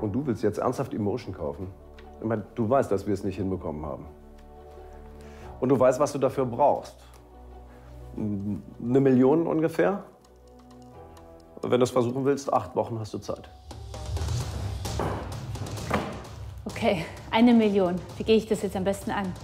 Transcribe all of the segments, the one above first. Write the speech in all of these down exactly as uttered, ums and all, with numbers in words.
Und du willst jetzt ernsthaft Emotion kaufen? Ich meine, du weißt, dass wir es nicht hinbekommen haben. Und du weißt, was du dafür brauchst. Eine Million ungefähr. Wenn du es versuchen willst, acht Wochen hast du Zeit. Okay, eine Million. Wie gehe ich das jetzt am besten an?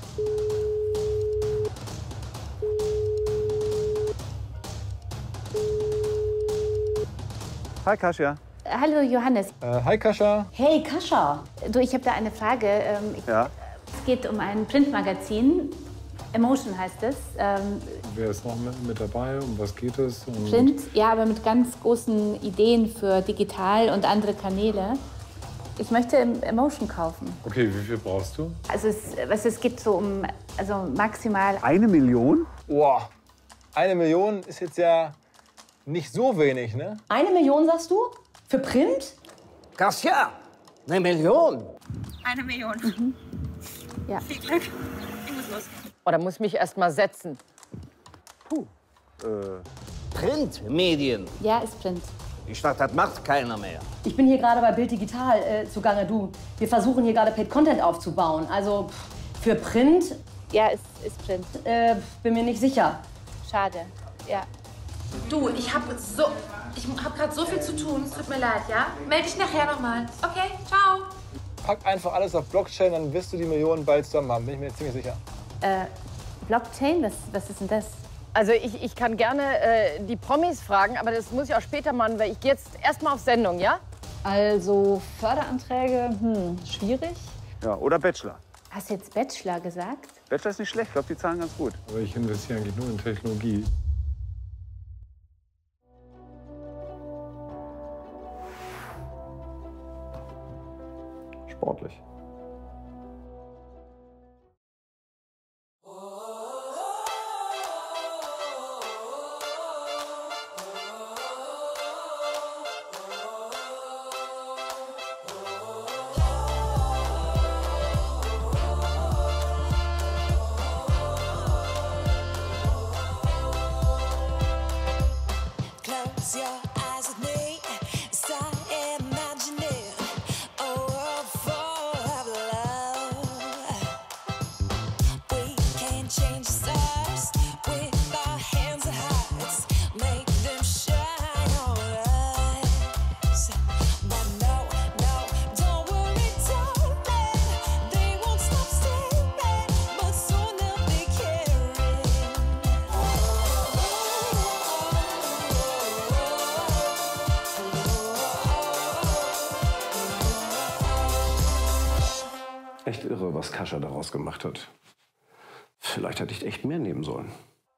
Hi, Kasia. Hallo, Johannes. Äh, hi, Kasia. Hey, Kascha. Du, ich habe da eine Frage. Ähm, ich, Ja? Es geht um ein Printmagazin. Emotion heißt es. Ähm, Wer ist noch mit, mit dabei? Um was geht es? Und Print, ja, aber mit ganz großen Ideen für digital und andere Kanäle. Ich möchte Emotion kaufen. Okay, wie viel brauchst du? Also es, was, es geht so um also maximal... Eine Million? Boah, eine Million ist jetzt ja nicht so wenig, ne? Eine Million, sagst du? Für Print? Kasia, eine Million. Eine Million. Mhm. Ja. Viel Glück. Ich muss los. Oh, da muss ich mich erst mal setzen. Puh. Äh. Printmedien. Ja, ist Print. Die Stadt hat macht keiner mehr. Ich bin hier gerade bei Bild Digital äh, zugange. Du, wir versuchen hier gerade Paid Content aufzubauen. Also pff, für Print, Ja, ist, ist Print. äh, bin mir nicht sicher. Schade. Ja. Du, ich habe so, ich habe gerade so viel zu tun. Es tut mir leid, ja? Melde dich nachher nochmal. Okay, ciao. Pack einfach alles auf Blockchain, dann wirst du die Millionen bald zusammen haben, bin ich mir ziemlich sicher. Äh, Blockchain, was, was ist denn das? Also ich, ich kann gerne äh, die Promis fragen, aber das muss ich auch später machen, weil ich gehe jetzt erst mal auf Sendung, ja? Also Förderanträge, hm, schwierig. Ja, oder Bachelor. Hast du jetzt Bachelor gesagt? Bachelor ist nicht schlecht, ich glaube, die zahlen ganz gut. Aber ich investiere eigentlich nur in Technologie. Sportlich. Close your eyes with me, start imagining a world full of love. We can change the stars with our hands and hearts, make them shine on us. But no, no, don't worry, darling, they won't stop staring, but soon they'll be caring. Echt irre, was Kascha daraus gemacht hat. Vielleicht hätte ich echt mehr nehmen sollen.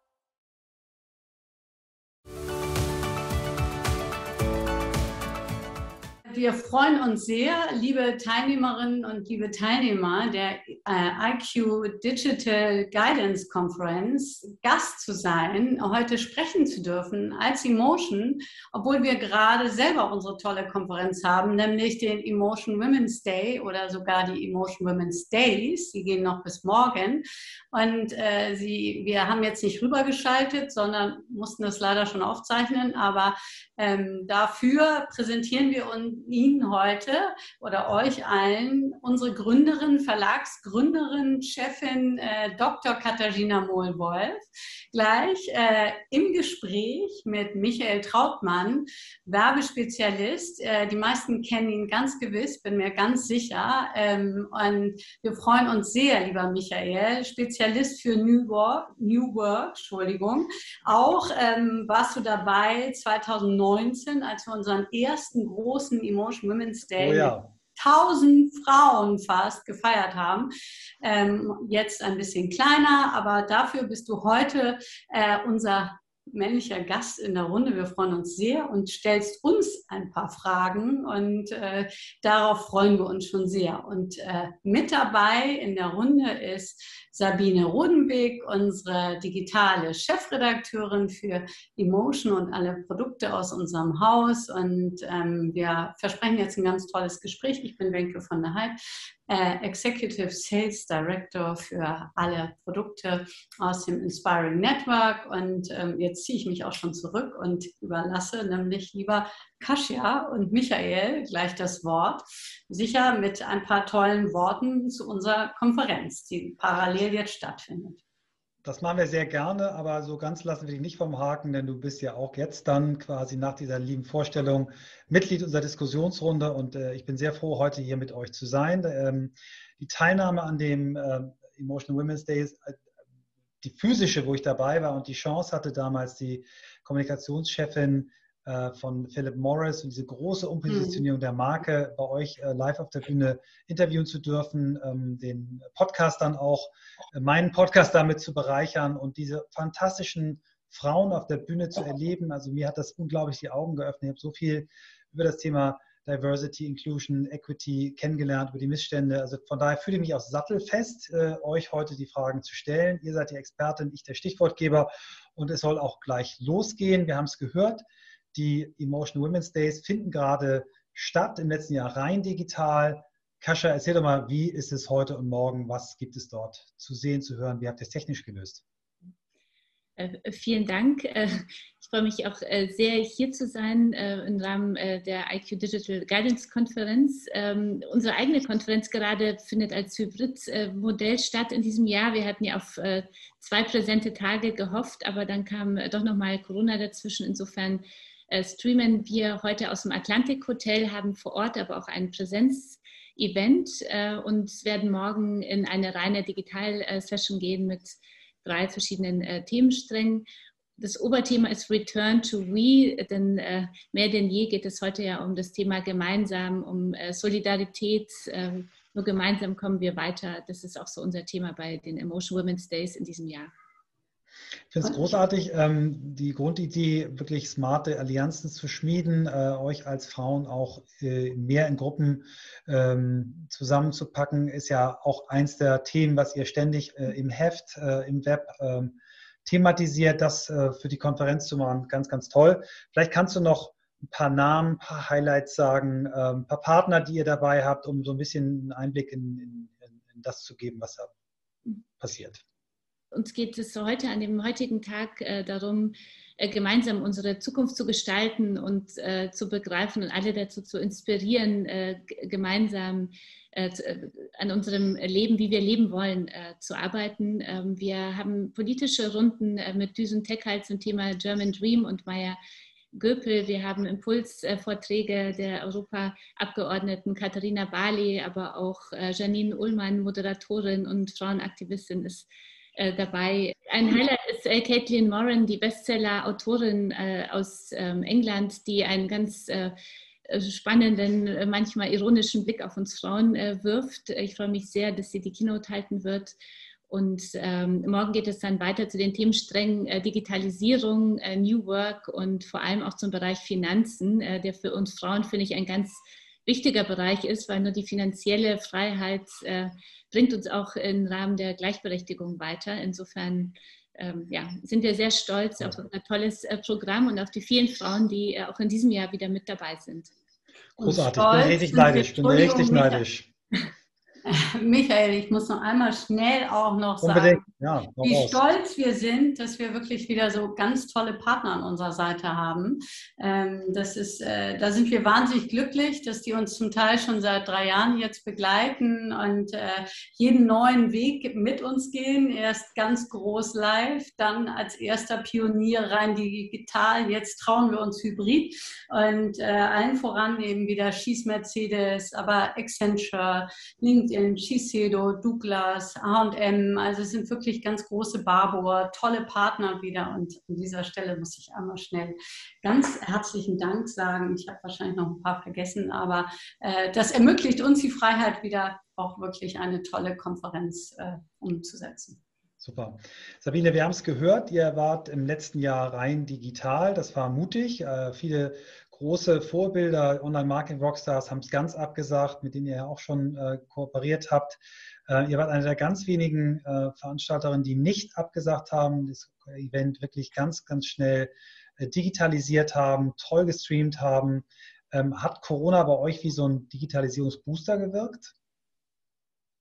Wir freuen uns sehr, liebe Teilnehmerinnen und liebe Teilnehmer der äh, I Q Digital Guidance Conference, Gast zu sein, heute sprechen zu dürfen als Emotion, obwohl wir gerade selber unsere tolle Konferenz haben, nämlich den Emotion Women's Day oder sogar die Emotion Women's Days. Die gehen noch bis morgen. Und äh, sie, wir haben jetzt nicht rübergeschaltet, sondern mussten das leider schon aufzeichnen. Aber ähm, dafür präsentieren wir uns Ihnen heute oder euch allen unsere Gründerin, Verlagsgründerin, Chefin äh, Doktor Katharina Mohl-Wolf, gleich äh, im Gespräch mit Michael Trautmann, Werbespezialist. Äh, die meisten kennen ihn ganz gewiss, bin mir ganz sicher. Ähm, und wir freuen uns sehr, lieber Michael, Spezialist für New Work, New Work, Entschuldigung. Auch ähm, warst du dabei zweitausendneunzehn, als wir unseren ersten großen Emotion Women's Day Oh ja. mit tausend Frauen fast gefeiert haben. Ähm, jetzt ein bisschen kleiner, aber dafür bist du heute äh, unser männlicher Gast in der Runde. Wir freuen uns sehr und stellst uns ein paar Fragen und äh, darauf freuen wir uns schon sehr. Und äh, mit dabei in der Runde ist Sabine Rodenbeek, unsere digitale Chefredakteurin für Emotion und alle Produkte aus unserem Haus. Und ähm, wir versprechen jetzt ein ganz tolles Gespräch. Ich bin Wenke von der Heid, äh, Executive Sales Director für alle Produkte aus dem Inspiring Network. Und ähm, jetzt jetzt ziehe ich mich auch schon zurück und überlasse nämlich lieber Kasia und Michael gleich das Wort. Sicher mit ein paar tollen Worten zu unserer Konferenz, die parallel jetzt stattfindet. Das machen wir sehr gerne, aber so ganz lassen wir dich nicht vom Haken, denn du bist ja auch jetzt dann quasi nach dieser lieben Vorstellung Mitglied unserer Diskussionsrunde und äh, ich bin sehr froh, heute hier mit euch zu sein. Ähm, die Teilnahme an dem äh, Emotional Women's Days, äh, die physische, wo ich dabei war und die Chance hatte, damals die Kommunikationschefin äh, von Philip Morris und diese große Umpositionierung mhm. der Marke bei euch äh, live auf der Bühne interviewen zu dürfen, ähm, den Podcast dann auch, äh, meinen Podcast damit zu bereichern und diese fantastischen Frauen auf der Bühne zu erleben. Also mir hat das unglaublich die Augen geöffnet. Ich habe so viel über das Thema Diversity, Inclusion, Equity kennengelernt, über die Missstände. Also von daher fühle ich mich auch sattelfest, äh, euch heute die Fragen zu stellen. Ihr seid die Expertin, ich der Stichwortgeber und es soll auch gleich losgehen. Wir haben es gehört, die Emotional Women's Days finden gerade statt, im letzten Jahr rein digital. Kasia, erzähl doch mal, wie ist es heute und morgen? Was gibt es dort zu sehen, zu hören? Wie habt ihr es technisch gelöst? Äh, vielen Dank. Äh, ich freue mich auch äh, sehr, hier zu sein äh, im Rahmen äh, der I Q Digital Guidance Konferenz. Ähm, unsere eigene Konferenz gerade findet als Hybrid-Modell statt in diesem Jahr. Wir hatten ja auf äh, zwei präsente Tage gehofft, aber dann kam äh, doch nochmal Corona dazwischen. Insofern äh, streamen wir heute aus dem Atlantik Hotel, haben vor Ort aber auch ein Präsenz-Event äh, und werden morgen in eine reine Digital-Session gehen mit drei verschiedenen äh, Themensträngen. Das Oberthema ist Return to We, denn äh, mehr denn je geht es heute ja um das Thema gemeinsam, um äh, Solidarität. Äh, nur gemeinsam kommen wir weiter. Das ist auch so unser Thema bei den Emotional Women's Days in diesem Jahr. Ich finde es großartig, ähm, die Grundidee, wirklich smarte Allianzen zu schmieden, äh, euch als Frauen auch äh, mehr in Gruppen ähm, zusammenzupacken, ist ja auch eins der Themen, was ihr ständig äh, im Heft, äh, im Web äh, thematisiert. Das äh, für die Konferenz zu machen, ganz, ganz toll. Vielleicht kannst du noch ein paar Namen, ein paar Highlights sagen, äh, ein paar Partner, die ihr dabei habt, um so ein bisschen einen Einblick in, in, in das zu geben, was da passiert. Uns geht es heute an dem heutigen Tag äh, darum, äh, gemeinsam unsere Zukunft zu gestalten und äh, zu begreifen und alle dazu zu inspirieren, äh, gemeinsam äh, zu, äh, an unserem Leben, wie wir leben wollen, äh, zu arbeiten. Ähm, wir haben politische Runden äh, mit Düsen Teckal zum Thema German Dream und Maya Göpel. Wir haben Impulsvorträge der Europaabgeordneten Katharina Barley, aber auch äh, Janine Ullmann, Moderatorin und Frauenaktivistin, ist dabei. Ein Highlight ist äh, Caitlin Moran, die Bestseller-Autorin äh, aus ähm, England, die einen ganz äh, spannenden, äh, manchmal ironischen Blick auf uns Frauen äh, wirft. Ich freue mich sehr, dass sie die Keynote halten wird. Und ähm, morgen geht es dann weiter zu den Themensträngen äh, Digitalisierung, äh, New Work und vor allem auch zum Bereich Finanzen, äh, der für uns Frauen, finde ich, ein ganz wichtiger Bereich ist, weil nur die finanzielle Freiheit äh, bringt uns auch im Rahmen der Gleichberechtigung weiter. Insofern ähm, ja, sind wir sehr stolz auf unser tolles äh, Programm und auf die vielen Frauen, die äh, auch in diesem Jahr wieder mit dabei sind. Großartig, ich bin richtig neidisch. Ich bin richtig neidisch. Michael, ich muss noch einmal schnell auch noch Unbedingt. sagen, Ja, wie raus. stolz wir sind, dass wir wirklich wieder so ganz tolle Partner an unserer Seite haben. Ähm, das ist, äh, da sind wir wahnsinnig glücklich, dass die uns zum Teil schon seit drei Jahren jetzt begleiten und äh, jeden neuen Weg mit uns gehen. Erst ganz groß live, dann als erster Pionier rein digital. Jetzt trauen wir uns hybrid und äh, allen voran eben wieder Schieß Mercedes, aber Accenture, LinkedIn, Shiseido, Douglas, H und M, also es sind wirklich ganz große Barbour, tolle Partner wieder und an dieser Stelle muss ich einmal schnell ganz herzlichen Dank sagen. Ich habe wahrscheinlich noch ein paar vergessen, aber äh, das ermöglicht uns die Freiheit wieder auch wirklich eine tolle Konferenz äh, umzusetzen. Super. Sabine, wir haben es gehört, ihr wart im letzten Jahr rein digital, das war mutig, äh, viele große Vorbilder, Online-Marketing-Rockstars haben es ganz abgesagt, mit denen ihr ja auch schon äh, kooperiert habt. Äh, ihr wart eine der ganz wenigen äh, Veranstalterinnen, die nicht abgesagt haben, das Event wirklich ganz, ganz schnell äh, digitalisiert haben, toll gestreamt haben. Ähm, hat Corona bei euch wie so ein Digitalisierungsbooster gewirkt?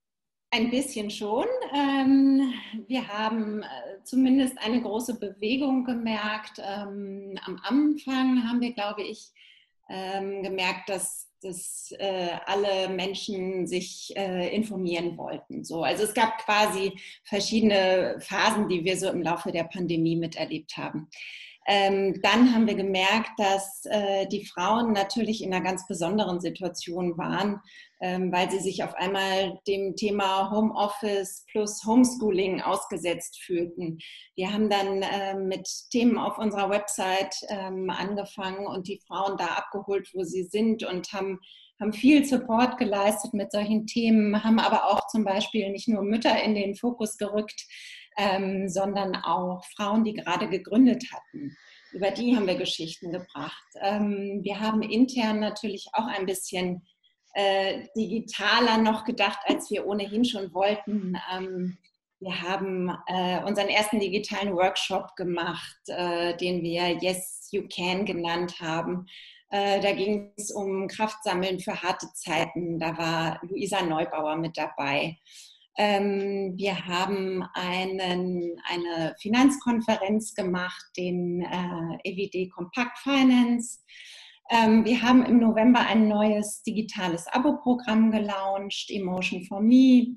Ein bisschen schon. Ähm, wir haben äh, zumindest eine große Bewegung gemerkt. Ähm, am Anfang haben wir, glaube ich, ähm, gemerkt, dass, dass äh, alle Menschen sich äh, informieren wollten. So, also es gab quasi verschiedene Phasen, die wir so im Laufe der Pandemie miterlebt haben. Ähm, dann haben wir gemerkt, dass äh, die Frauen natürlich in einer ganz besonderen Situation waren, ähm, weil sie sich auf einmal dem Thema Homeoffice plus Homeschooling ausgesetzt fühlten. Wir haben dann äh, mit Themen auf unserer Website ähm, angefangen und die Frauen da abgeholt, wo sie sind, und haben, haben viel Support geleistet mit solchen Themen, haben aber auch zum Beispiel nicht nur Mütter in den Fokus gerückt, Ähm, sondern auch Frauen, die gerade gegründet hatten. Über die haben wir Geschichten gebracht. Ähm, wir haben intern natürlich auch ein bisschen äh, digitaler noch gedacht, als wir ohnehin schon wollten. Ähm, wir haben äh, unseren ersten digitalen Workshop gemacht, äh, den wir Yes, You Can genannt haben. Äh, da ging es um Kraftsammeln für harte Zeiten. Da war Luisa Neubauer mit dabei. Ähm, wir haben einen, eine Finanzkonferenz gemacht, den äh, E W D Compact Finance. Ähm, wir haben im November ein neues digitales Abo-Programm gelauncht, Emotion for Me,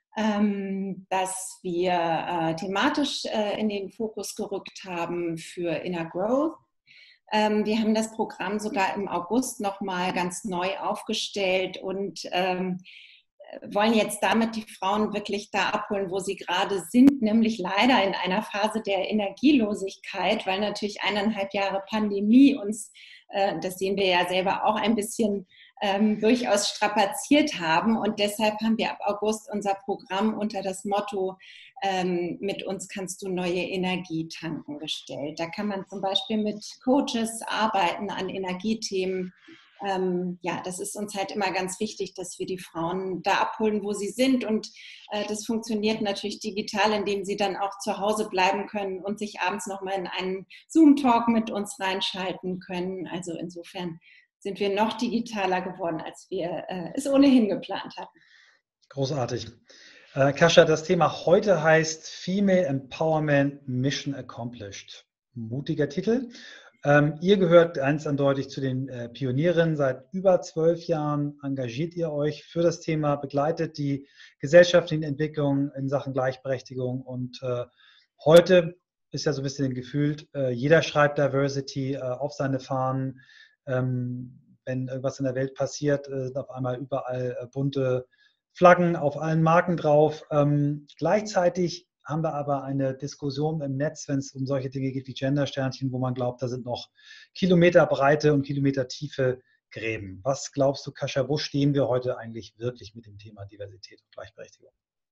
ähm, das wir äh, thematisch äh, in den Fokus gerückt haben für Inner Growth. Ähm, wir haben das Programm sogar im August nochmal ganz neu aufgestellt und ähm, wollen jetzt damit die Frauen wirklich da abholen, wo sie gerade sind, nämlich leider in einer Phase der Energielosigkeit, weil natürlich eineinhalb Jahre Pandemie uns, äh, das sehen wir ja selber auch, ein bisschen ähm, durchaus strapaziert haben. Und deshalb haben wir ab August unser Programm unter das Motto ähm, mit uns kannst du neue Energie tanken gestellt. Da kann man zum Beispiel mit Coaches arbeiten an Energiethemen. Ähm, ja, das ist uns halt immer ganz wichtig, dass wir die Frauen da abholen, wo sie sind, und äh, das funktioniert natürlich digital, indem sie dann auch zu Hause bleiben können und sich abends nochmal in einen Zoom-Talk mit uns reinschalten können. Also insofern sind wir noch digitaler geworden, als wir äh, es ohnehin geplant hatten. Großartig. Äh, Kasia, das Thema heute heißt Female Empowerment Mission Accomplished. Mutiger Titel. Ähm, ihr gehört ganz eindeutig zu den äh, Pionierinnen. Seit über zwölf Jahren engagiert ihr euch für das Thema, begleitet die gesellschaftlichen Entwicklungen in Sachen Gleichberechtigung. Und äh, heute ist ja so ein bisschen gefühlt, äh, jeder schreibt Diversity äh, auf seine Fahnen. Ähm, wenn irgendwas in der Welt passiert, äh, sind auf einmal überall äh, bunte Flaggen auf allen Marken drauf. Ähm, gleichzeitig haben wir aber eine Diskussion im Netz, wenn es um solche Dinge geht wie Gendersternchen, wo man glaubt, da sind noch Kilometerbreite und Kilometertiefe Gräben. Was glaubst du, Kasia, wo stehen wir heute eigentlich wirklich mit dem Thema Diversität und Gleichberechtigung?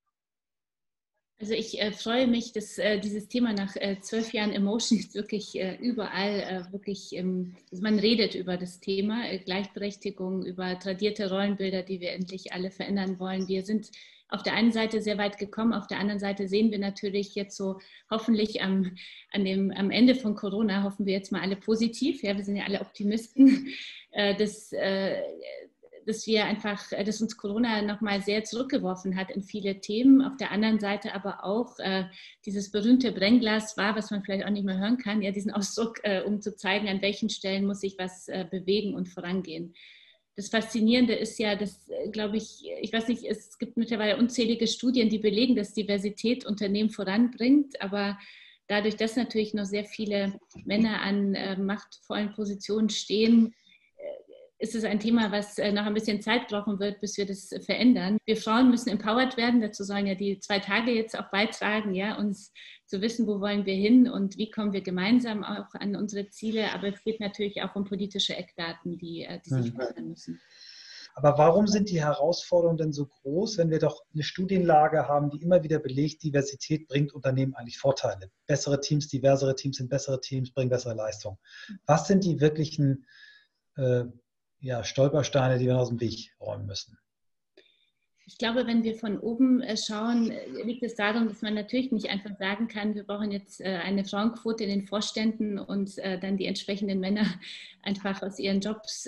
Also ich äh, freue mich, dass äh, dieses Thema nach äh, zwölf Jahren Emotion jetzt wirklich äh, überall äh, wirklich, ähm, also man redet über das Thema äh, Gleichberechtigung, über tradierte Rollenbilder, die wir endlich alle verändern wollen. Wir sind auf der einen Seite sehr weit gekommen, auf der anderen Seite sehen wir natürlich jetzt so hoffentlich am, an dem, am Ende von Corona, hoffen wir jetzt mal alle positiv, ja, wir sind ja alle Optimisten, äh, dass, äh, dass wir einfach, dass uns Corona nochmal sehr zurückgeworfen hat in viele Themen, auf der anderen Seite aber auch äh, dieses berühmte Brennglas war, was man vielleicht auch nicht mehr hören kann, ja, diesen Ausdruck, äh, um zu zeigen, an welchen Stellen muss sich was äh, bewegen und vorangehen. Das Faszinierende ist ja, dass, glaube ich, ich weiß nicht, es gibt mittlerweile unzählige Studien, die belegen, dass Diversität Unternehmen voranbringt, aber dadurch, dass natürlich noch sehr viele Männer an äh, machtvollen Positionen stehen, ist es ein Thema, was noch ein bisschen Zeit brauchen wird, bis wir das verändern. Wir Frauen müssen empowered werden, dazu sollen ja die zwei Tage jetzt auch beitragen, ja, uns zu wissen, wo wollen wir hin und wie kommen wir gemeinsam auch an unsere Ziele. Aber es geht natürlich auch um politische Eckdaten, die, die sich verändern müssen. Aber warum sind die Herausforderungen denn so groß, wenn wir doch eine Studienlage haben, die immer wieder belegt, Diversität bringt Unternehmen eigentlich Vorteile? Bessere Teams, diversere Teams sind bessere Teams, bringen bessere Leistung. Was sind die wirklichen äh, ja, Stolpersteine, die wir aus dem Weg räumen müssen? Ich glaube, wenn wir von oben schauen, liegt es darum, dass man natürlich nicht einfach sagen kann, wir brauchen jetzt eine Frauenquote in den Vorständen und dann die entsprechenden Männer einfach aus ihren Jobs.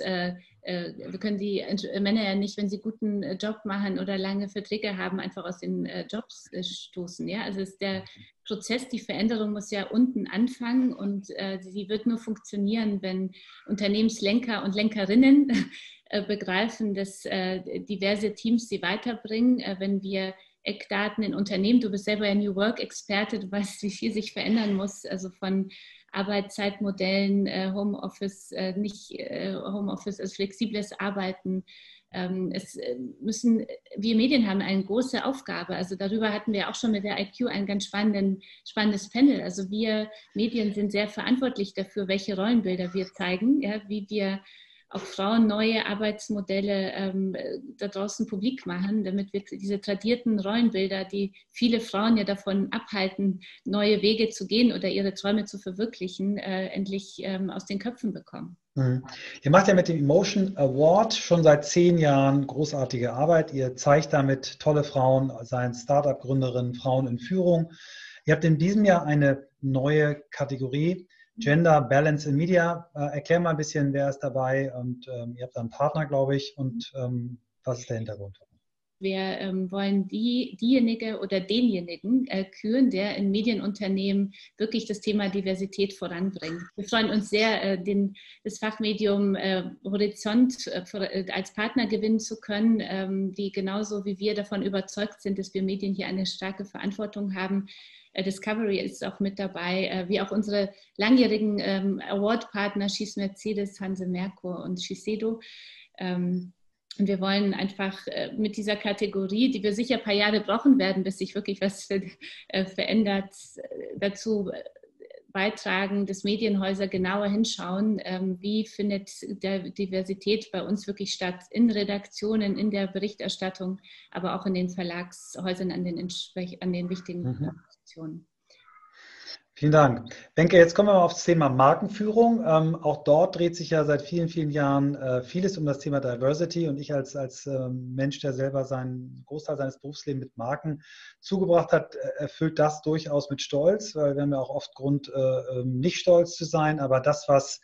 Wir können die Männer ja nicht, wenn sie guten Job machen oder lange Verträge haben, einfach aus den Jobs stoßen. Ja? Also ist der Prozess, die Veränderung muss ja unten anfangen und sie wird nur funktionieren, wenn Unternehmenslenker und Lenkerinnen begreifen, dass äh, diverse Teams sie weiterbringen, äh, wenn wir Eckdaten in Unternehmen, du bist selber ja New Work-Experte, du weißt, wie viel sich verändern muss, also von Arbeitszeitmodellen, äh, Homeoffice, äh, nicht äh, Homeoffice als flexibles Arbeiten. Ähm, es müssen, wir Medien haben eine große Aufgabe, also darüber hatten wir auch schon mit der I Q ein ganz spannenden, spannendes Panel, also wir Medien sind sehr verantwortlich dafür, welche Rollenbilder wir zeigen, ja, wie wir auch Frauen neue Arbeitsmodelle ähm, da draußen publik machen, damit wir diese tradierten Rollenbilder, die viele Frauen ja davon abhalten, neue Wege zu gehen oder ihre Träume zu verwirklichen, äh, endlich ähm, aus den Köpfen bekommen. Mhm. Ihr macht ja mit dem Emotion Award schon seit zehn Jahren großartige Arbeit. Ihr zeigt damit tolle Frauen, seien Startup-Gründerinnen, Frauen in Führung. Ihr habt in diesem Jahr eine neue Kategorie, Gender Balance in Media. Äh, erklär mal ein bisschen, wer ist dabei und ähm, ihr habt da einen Partner, glaube ich, und ähm, was ist der Hintergrund? Wir ähm, wollen die, diejenige oder denjenigen äh, küren, der in Medienunternehmen wirklich das Thema Diversität voranbringt. Wir freuen uns sehr, äh, den, das Fachmedium äh, Horizont äh, als Partner gewinnen zu können, ähm, die genauso wie wir davon überzeugt sind, dass wir Medien hier eine starke Verantwortung haben. Discovery ist auch mit dabei, wie auch unsere langjährigen ähm, Award-Partner Schieß Mercedes, Hanse Merkur und Shiseido. Ähm, und wir wollen einfach äh, mit dieser Kategorie, die wir sicher ein paar Jahre brauchen werden, bis sich wirklich was für, äh, verändert, äh, dazu beitragen, dass Medienhäuser genauer hinschauen, ähm, wie findet der Diversität bei uns wirklich statt, in Redaktionen, in der Berichterstattung, aber auch in den Verlagshäusern an den, an den wichtigen Mhm. Positionen. Vielen Dank. Wenke, jetzt kommen wir mal auf das Thema Markenführung. Ähm, auch dort dreht sich ja seit vielen, vielen Jahren äh, vieles um das Thema Diversity. Und ich als, als äh, Mensch, der selber seinen Großteil seines Berufslebens mit Marken zugebracht hat, äh, erfüllt das durchaus mit Stolz, weil wir haben ja auch oft Grund, äh, nicht stolz zu sein. Aber das, was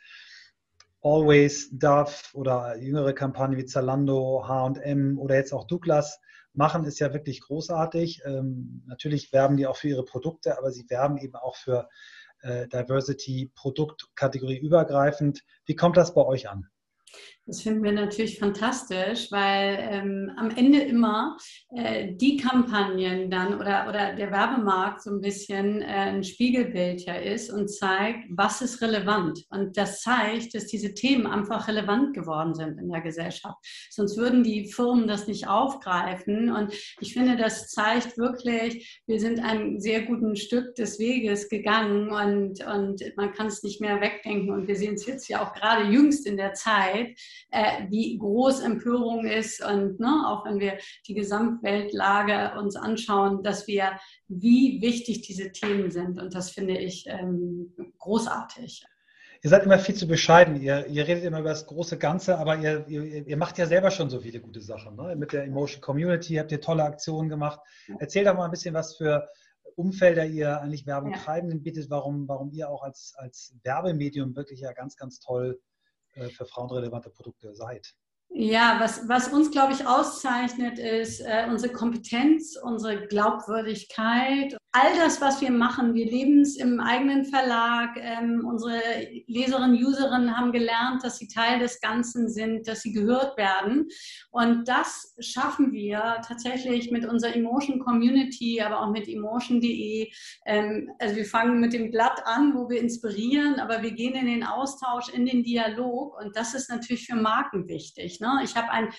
Always, Dove oder jüngere Kampagnen wie Zalando, H und M oder jetzt auch Douglas machen, ist ja wirklich großartig. Ähm, natürlich werben die auch für ihre Produkte, aber sie werben eben auch für äh, Diversity, Produktkategorie übergreifend. Wie kommt das bei euch an? Das finden wir natürlich fantastisch, weil ähm, am Ende immer äh, die Kampagnen dann oder, oder der Werbemarkt so ein bisschen äh, ein Spiegelbild ja ist und zeigt, was ist relevant. Und das zeigt, dass diese Themen einfach relevant geworden sind in der Gesellschaft. Sonst würden die Firmen das nicht aufgreifen. Und ich finde, das zeigt wirklich, wir sind ein sehr guten Stück des Weges gegangen und, und man kann es nicht mehr wegdenken. Und wir sehen es jetzt ja auch gerade jüngst in der Zeit, Äh, wie groß Empörung ist und ne, auch wenn wir die Gesamtweltlage uns anschauen, dass wir, wie wichtig diese Themen sind und das finde ich ähm, großartig. Ihr seid immer viel zu bescheiden, ihr, ihr redet immer über das große Ganze, aber ihr, ihr, ihr macht ja selber schon so viele gute Sachen. Ne? Mit der Emotion Community habt ihr tolle Aktionen gemacht. Erzähl doch mal ein bisschen, was für Umfelder ihr eigentlich Werbetreibenden ja. bietet, warum, warum ihr auch als, als Werbemedium wirklich ja ganz, ganz toll für frauenrelevante Produkte seid. Ja, was, was uns, glaube ich, auszeichnet, ist äh, unsere Kompetenz, unsere Glaubwürdigkeit. All das, was wir machen, wir leben es im eigenen Verlag. Ähm, unsere Leserinnen, Userinnen haben gelernt, dass sie Teil des Ganzen sind, dass sie gehört werden. Und das schaffen wir tatsächlich mit unserer Emotion Community, aber auch mit emotion punkt de. Ähm, also wir fangen mit dem Blatt an, wo wir inspirieren, aber wir gehen in den Austausch, in den Dialog. Und das ist natürlich für Marken wichtig. Ich habe ein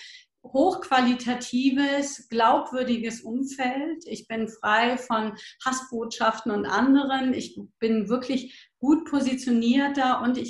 hochqualitatives, glaubwürdiges Umfeld. Ich bin frei von Hassbotschaften und anderen. Ich bin wirklich gut positioniert da und ich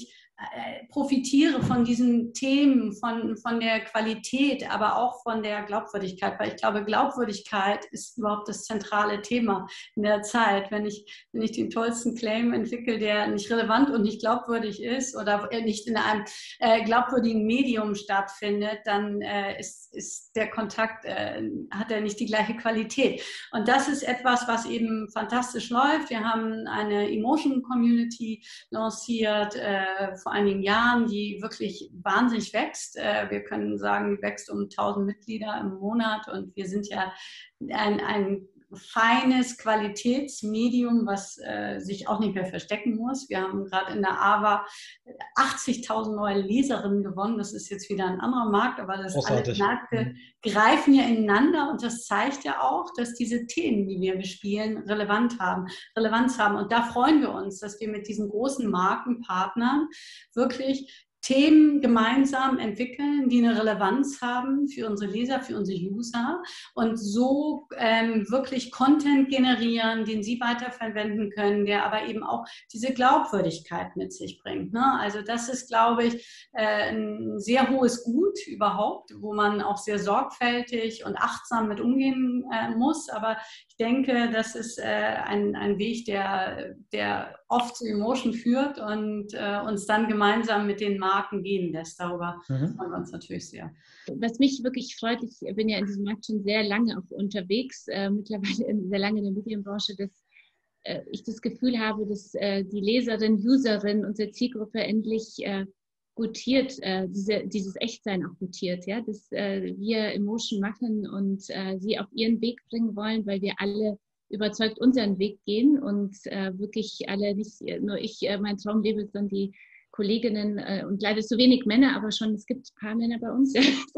äh, profitiere von diesen Themen, von, von der Qualität, aber auch von der Glaubwürdigkeit, weil ich glaube, Glaubwürdigkeit ist überhaupt das zentrale Thema in der Zeit. Wenn ich, wenn ich den tollsten Claim entwickle, der nicht relevant und nicht glaubwürdig ist oder nicht in einem äh, glaubwürdigen Medium stattfindet, dann äh, ist, ist der Kontakt, äh, hat er nicht die gleiche Qualität. Und das ist etwas, was eben fantastisch läuft. Wir haben eine Emotion Community lanciert äh, vor einigen Jahren, die wirklich wahnsinnig wächst. Äh, wir können sagen, die wächst um tausend Mitglieder im Monat und wir sind ja ein, ein feines Qualitätsmedium, was äh, sich auch nicht mehr verstecken muss. Wir haben gerade in der A W A achtzigtausend neue Leserinnen gewonnen. Das ist jetzt wieder ein anderer Markt, aber das alle Märkte greifen ja ineinander und das zeigt ja auch, dass diese Themen, die wir bespielen, relevant haben, Relevanz haben. Und da freuen wir uns, dass wir mit diesen großen Markenpartnern wirklich Themen gemeinsam entwickeln, die eine Relevanz haben für unsere Leser, für unsere User und so ähm, wirklich Content generieren, den sie weiterverwenden können, der aber eben auch diese Glaubwürdigkeit mit sich bringt. Ne? Also das ist, glaube ich, äh, ein sehr hohes Gut überhaupt, wo man auch sehr sorgfältig und achtsam mit umgehen äh, muss. Aber ich denke, das ist äh, ein, ein Weg, der, der oft zu Emotion führt und äh, uns dann gemeinsam mit den Marken gehen lässt. Darüber mhm. freuen wir uns natürlich sehr. Was mich wirklich freut, ich bin ja in diesem Markt schon sehr lange auch unterwegs, äh, mittlerweile sehr lange in der Medienbranche, dass äh, ich das Gefühl habe, dass äh, die Leserin, Userin, unsere Zielgruppe endlich äh, gutiert, äh, diese, dieses Echtsein auch gutiert, ja? Dass äh, wir Emotion machen und äh, sie auf ihren Weg bringen wollen, weil wir alle überzeugt unseren Weg gehen und äh, wirklich alle, nicht nur ich äh, meinen Traum lebe, sondern die Kolleginnen äh, und leider zu wenig Männer, aber schon, es gibt ein paar Männer bei uns, ja,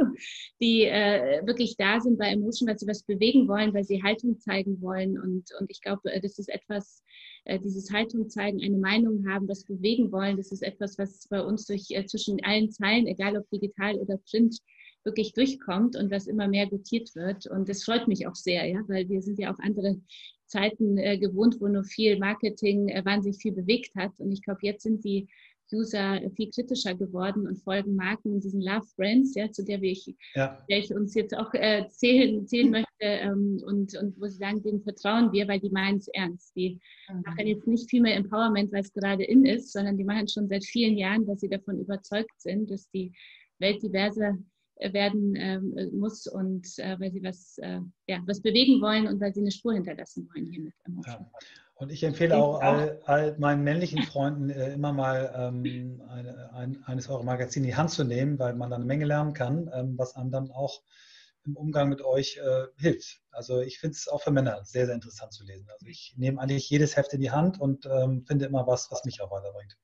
die äh, wirklich da sind bei Emotion, weil sie was bewegen wollen, weil sie Haltung zeigen wollen und, und ich glaube, das ist etwas, äh, dieses Haltung zeigen, eine Meinung haben, was bewegen wollen, das ist etwas, was bei uns durch äh, zwischen allen Zeilen, egal ob digital oder print, wirklich durchkommt und was immer mehr gutiert wird und das freut mich auch sehr, ja, weil wir sind ja auch andere Zeiten äh, gewohnt, wo nur viel Marketing äh, wahnsinnig viel bewegt hat und ich glaube, jetzt sind die User viel kritischer geworden und folgen Marken, diesen Love Brands, ja, zu der, ich, ja. der ich uns jetzt auch äh, zählen, zählen möchte ähm, und, und wo sie sagen, denen vertrauen wir, weil die meinen es ernst. Die mhm. machen jetzt nicht viel mehr Empowerment, weil es gerade in ist, sondern die machen schon seit vielen Jahren, dass sie davon überzeugt sind, dass die Welt diverser werden ähm, muss und äh, weil sie was, äh, ja, was bewegen wollen und weil sie eine Spur hinterlassen wollen hier mit Emotion. Ja. Und ich empfehle auch all, all meinen männlichen Freunden äh, immer mal ähm, eine, ein, eines eurer Magazine in die Hand zu nehmen, weil man dann eine Menge lernen kann, ähm, was einem dann auch im Umgang mit euch äh, hilft. Also ich finde es auch für Männer sehr, sehr interessant zu lesen. Also ich nehme eigentlich jedes Heft in die Hand und ähm, finde immer was, was mich auch weiterbringt.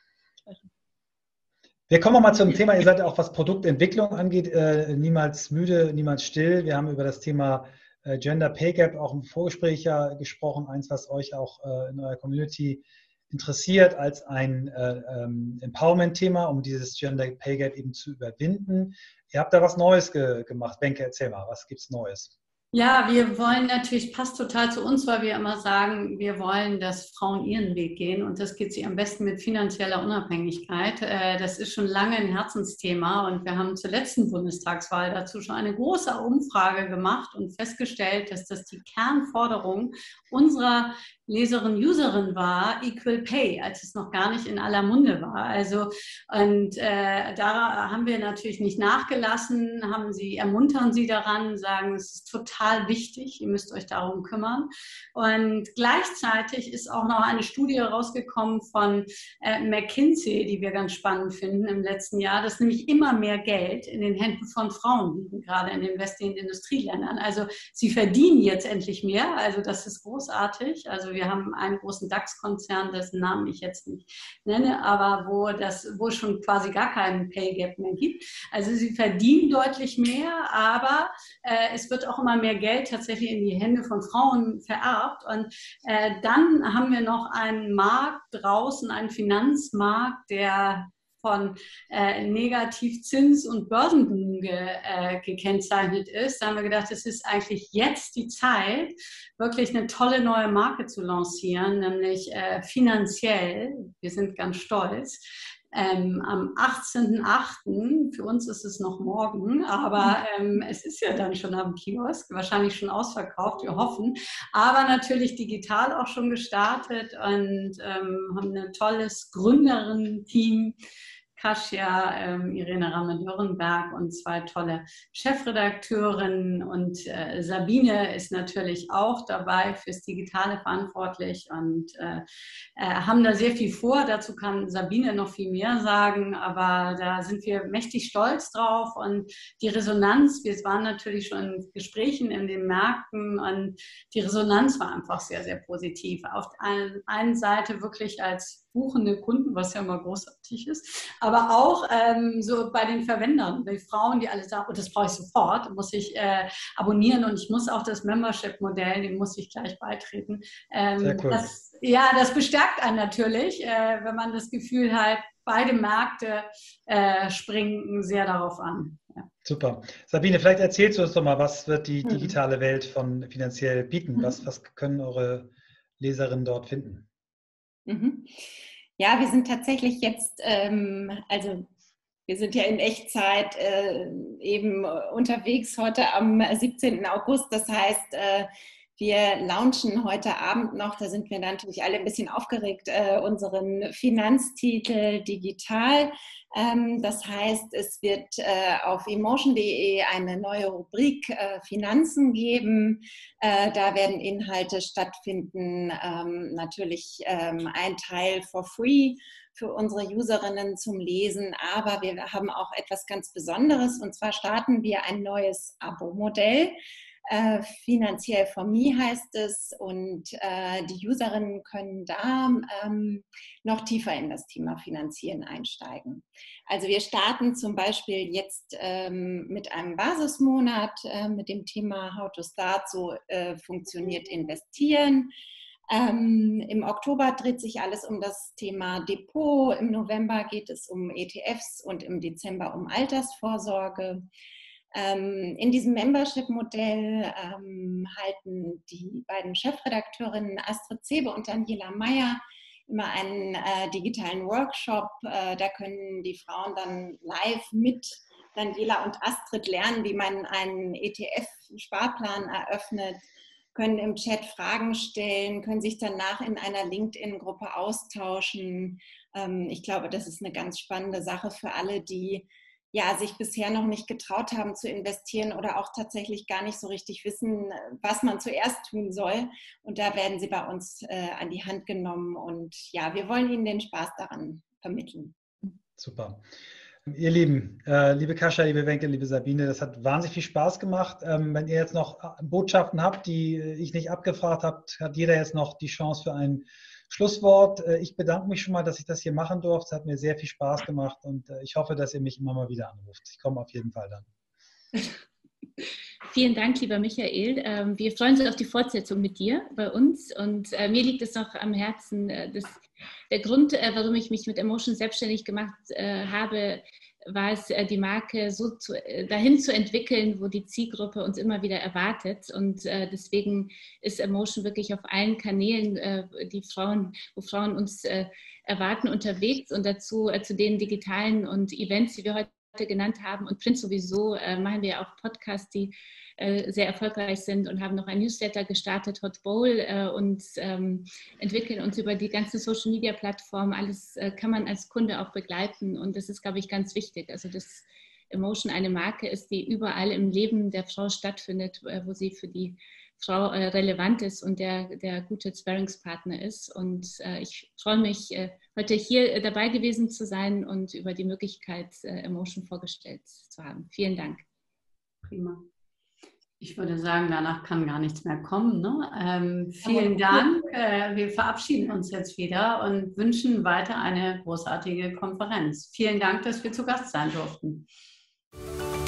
Wir kommen mal zum Thema, ihr seid ja auch, was Produktentwicklung angeht, äh, niemals müde, niemals still. Wir haben über das Thema äh, Gender Pay Gap auch im Vorgespräch ja gesprochen, eins, was euch auch äh, in eurer Community interessiert, als ein äh, ähm, Empowerment-Thema, um dieses Gender Pay Gap eben zu überwinden. Ihr habt da was Neues ge gemacht. Benke, erzähl mal, was gibt's Neues? Ja, wir wollen natürlich, passt total zu uns, weil wir immer sagen, wir wollen, dass Frauen ihren Weg gehen und das geht sie am besten mit finanzieller Unabhängigkeit. Das ist schon lange ein Herzensthema und wir haben zur letzten Bundestagswahl dazu schon eine große Umfrage gemacht und festgestellt, dass das die Kernforderung unserer Leserin, Userin war, Equal Pay, als es noch gar nicht in aller Munde war. Also und äh, da haben wir natürlich nicht nachgelassen, haben sie, ermuntern sie daran, sagen, es ist total wichtig, ihr müsst euch darum kümmern. Und gleichzeitig ist auch noch eine Studie rausgekommen von äh, McKinsey, die wir ganz spannend finden im letzten Jahr, dass nämlich immer mehr Geld in den Händen von Frauen liegt, gerade in den westlichen Industrieländern. Also sie verdienen jetzt endlich mehr, also das ist großartig. Also wir haben einen großen DAX-Konzern, dessen Namen ich jetzt nicht nenne, aber wo das, wo es schon quasi gar keinen Pay Gap mehr gibt. Also sie verdienen deutlich mehr, aber äh, es wird auch immer mehr Geld tatsächlich in die Hände von Frauen vererbt. Und äh, dann haben wir noch einen Markt draußen, einen Finanzmarkt, der von äh, Negativzins und Börsenboom ge, äh, gekennzeichnet ist. Da haben wir gedacht, es ist eigentlich jetzt die Zeit, wirklich eine tolle neue Marke zu lancieren, nämlich äh, finanziell, wir sind ganz stolz, ähm, am achtzehnten achten Für uns ist es noch morgen, aber ähm, es ist ja dann schon am Kiosk, wahrscheinlich schon ausverkauft, wir hoffen. Aber natürlich digital auch schon gestartet und ähm, haben ein tolles Gründerinnen-Team. Kasia, ähm, Irene Ramme-Dürrenberg und zwei tolle Chefredakteurinnen und äh, Sabine ist natürlich auch dabei fürs Digitale verantwortlich und äh, äh, haben da sehr viel vor. Dazu kann Sabine noch viel mehr sagen, aber da sind wir mächtig stolz drauf und die Resonanz, wir waren natürlich schon in Gesprächen in den Märkten und die Resonanz war einfach sehr, sehr positiv. Auf der einen Seite wirklich als buchende Kunden, was ja immer großartig ist, aber auch ähm, so bei den Verwendern, die Frauen, die alle sagen, oh, das brauche ich sofort, muss ich äh, abonnieren und ich muss auch das Membership-Modell, dem muss ich gleich beitreten. Ähm, Sehr cool. Das, ja, das bestärkt einen natürlich, äh, wenn man das Gefühl hat, beide Märkte äh, springen sehr darauf an. Ja. Super. Sabine, vielleicht erzählst du uns doch mal, was wird die digitale Welt von Finanziell bieten? Was, was können eure Leserinnen dort finden? Mhm. Ja, wir sind tatsächlich jetzt, ähm, also wir sind ja in Echtzeit äh, eben unterwegs heute am siebzehnten August. Das heißt, äh, wir launchen heute Abend noch, da sind wir natürlich alle ein bisschen aufgeregt, äh, unseren Finanztitel digital. Ähm, das heißt, es wird äh, auf emotion punkt de eine neue Rubrik äh, Finanzen geben. Äh, da werden Inhalte stattfinden, ähm, natürlich ähm, ein Teil for free für unsere Userinnen zum Lesen, aber wir haben auch etwas ganz Besonderes und zwar starten wir ein neues Abo-Modell. Äh, Finanziell for Me heißt es und äh, die Userinnen können da ähm, noch tiefer in das Thema Finanzieren einsteigen. Also wir starten zum Beispiel jetzt ähm, mit einem Basismonat äh, mit dem Thema How to Start, so äh, funktioniert Investieren. Ähm, Im Oktober dreht sich alles um das Thema Depot, im November geht es um E T Fs und im Dezember um Altersvorsorge. Ähm, in diesem Membership-Modell ähm, halten die beiden Chefredakteurinnen Astrid Zebe und Daniela Meyer immer einen äh, digitalen Workshop. Äh, da können die Frauen dann live mit Daniela und Astrid lernen, wie man einen E T F-Sparplan eröffnet, können im Chat Fragen stellen, können sich danach in einer LinkedIn-Gruppe austauschen. Ähm, ich glaube, das ist eine ganz spannende Sache für alle, die ja, sich bisher noch nicht getraut haben zu investieren oder auch tatsächlich gar nicht so richtig wissen, was man zuerst tun soll. Und da werden sie bei uns äh, an die Hand genommen und ja, wir wollen ihnen den Spaß daran vermitteln. Super. Ihr Lieben, äh, liebe Kasia, liebe Wenke, liebe Sabine, das hat wahnsinnig viel Spaß gemacht. Ähm, wenn ihr jetzt noch Botschaften habt, die ich nicht abgefragt habe, hat jeder jetzt noch die Chance für ein Schlusswort. Ich bedanke mich schon mal, dass ich das hier machen durfte. Es hat mir sehr viel Spaß gemacht und ich hoffe, dass ihr mich immer mal wieder anruft. Ich komme auf jeden Fall dann. Vielen Dank, lieber Michael. Wir freuen uns auf die Fortsetzung mit dir bei uns und mir liegt es noch am Herzen, dass der Grund, warum ich mich mit Emotion selbstständig gemacht habe, war es, die Marke so zu, dahin zu entwickeln, wo die Zielgruppe uns immer wieder erwartet. Und äh, deswegen ist Emotion wirklich auf allen Kanälen, äh, die Frauen, wo Frauen uns äh, erwarten, unterwegs und dazu äh, zu den digitalen und Events, die wir heute genannt haben und Print sowieso, äh, machen wir auch Podcasts, die äh, sehr erfolgreich sind und haben noch ein Newsletter gestartet, Hot Bowl, äh, und ähm, entwickeln uns über die ganzen Social-Media-Plattformen. Alles äh, kann man als Kunde auch begleiten und das ist, glaube ich, ganz wichtig. Also dass Emotion eine Marke ist, die überall im Leben der Frau stattfindet, äh, wo sie für die Frau äh, relevant ist und der, der gute Sparringspartner ist. Und äh, ich freue mich, äh, heute hier äh, dabei gewesen zu sein und über die Möglichkeit, äh, Emotion vorgestellt zu haben. Vielen Dank. Prima. Ich würde sagen, danach kann gar nichts mehr kommen. Ne? Ähm, vielen Dank. Äh, wir verabschieden uns jetzt wieder und wünschen weiter eine großartige Konferenz. Vielen Dank, dass wir zu Gast sein durften.